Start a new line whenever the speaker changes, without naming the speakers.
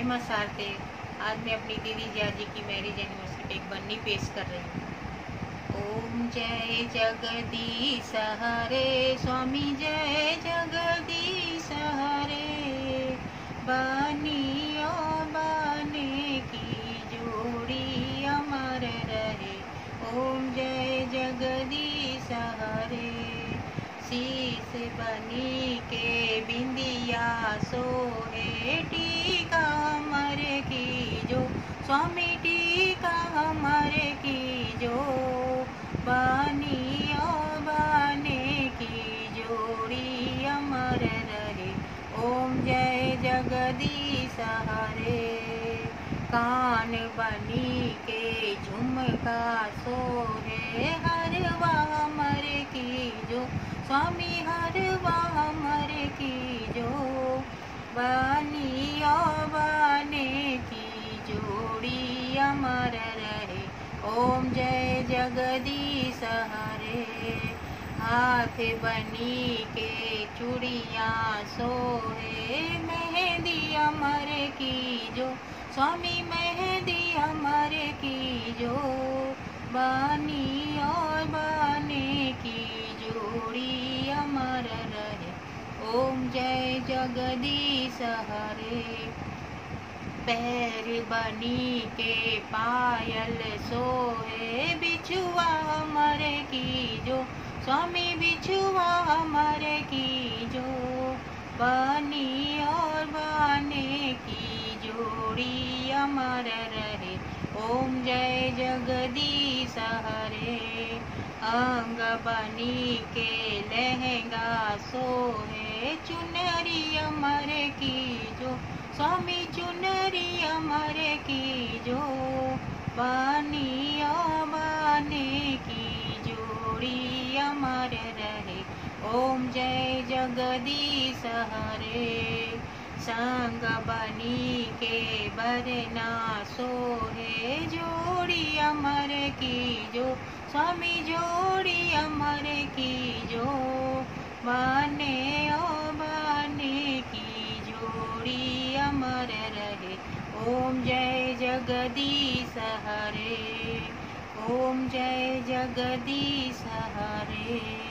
महिमा सारते। आज मैं अपनी दीदी जिया जी की मैरिज एनिवर्सरी पे एक बन्नी पेश कर रही हूँ। ओम जय जगदीश हरे, स्वामी जय जगदीश हरे। बनियो बने की जोड़ी अमर रहे। ओम जय जगदीश हरे। शीश बनी के बिंदिया सोहे, टीका हमर की जो, स्वामी टीका हमर की जो। बनियो बने की जोड़ी अमर रहे। ओम जय जगदीश हरे। कान बनी के झुमका सोहे, हरवा हमर की जो, स्वामी हरवा हमर की जो। बनियो बने की जोड़ी अमर रहे। ओम जय जगदीश हरे। हाथ बनी के चूड़िया सोहे, मेहंदी अमर की जो, स्वामी मेहंदी अमर की जो। बनियो बने की जोड़ी अमर रहे। ओम जय जगदीश हरे। पैर बनी के पायल सोहे, बिछुआ हमर की जो, स्वामी बिछुआ हमर की जो। बनी और बने की जोड़ी अमर रहे। ओम जय जगदीश हरे। अंग बनी के लहंगा सोहे, चुनरी अमर की जो, स्वामी चुनरी अमर की जो। बनियो बने की जोड़ी अमर रहे। ओम जय जगदीश हरे। संग बनी के बरना सोहे, जोड़ी अमर की जो, स्वामी जोड़ी अमर की जो। बने ओ बने की जोड़ी अमर रहे। ओम जय जगदीश हरे। ओम जय जगदीश हरे।